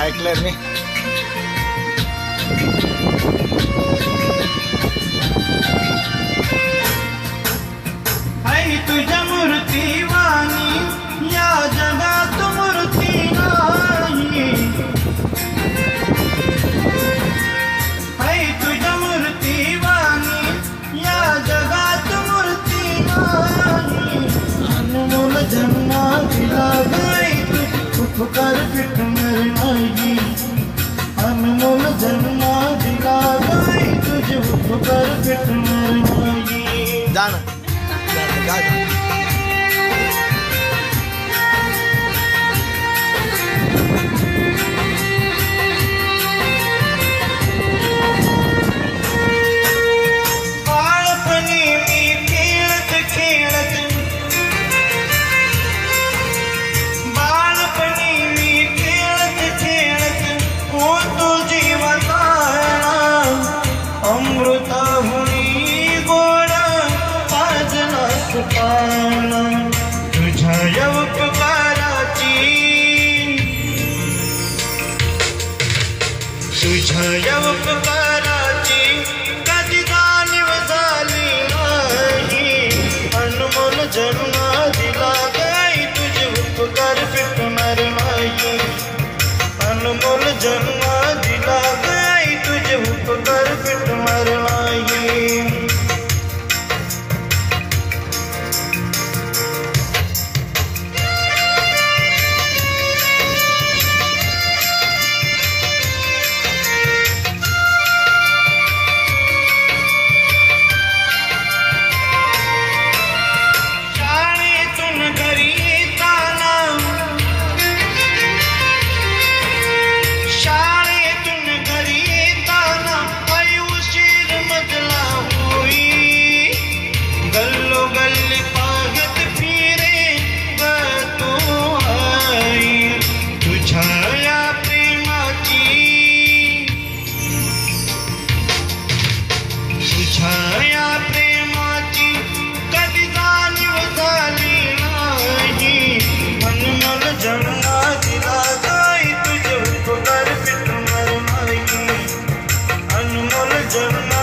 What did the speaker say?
ऐकलं मी. आई तुझ्या मूर्तीवाणी या जगात मूर्ती नाही. आई तुझ्या मूर्तीवाणी या जगात मूर्ती नाही. अनमोल जन्मा दिला गई उपकार फिटणार नाही. अनमोल जन्मा दिला गई तुझे उपकार फिटणार नाही. जाण तुझ्या या उपकाराची कधी जाणीव झाली नाही. अनमोल जन्मा दिला गई तुझे उपकार फिटणार नाही. अनमोल जन्मा दिला गई तुझे उपकार फिटणार नाही. छाया प्रेमाची कधी जाणीव झाली नाही. अनमोल जन्मा दिला गई तुझे उपकार फिटणार नाही. अनमोल जन्मा